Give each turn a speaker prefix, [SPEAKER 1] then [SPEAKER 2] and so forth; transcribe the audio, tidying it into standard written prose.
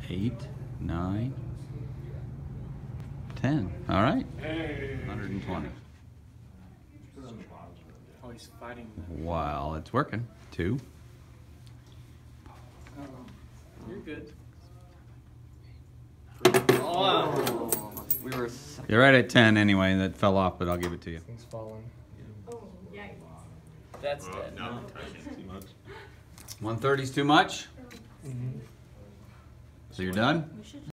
[SPEAKER 1] 8, 9, 10. All right. 120.
[SPEAKER 2] Oh, he's fighting.
[SPEAKER 1] Wow, it's working. 2.
[SPEAKER 2] You're good.
[SPEAKER 3] Oh, we were.
[SPEAKER 1] You're right at 10 anyway. That fell off, but I'll give it to you.
[SPEAKER 4] Things falling.
[SPEAKER 5] Oh, yikes.
[SPEAKER 2] That's dead.
[SPEAKER 6] No, touching too much.
[SPEAKER 1] 130's too much? So you're done?
[SPEAKER 5] We should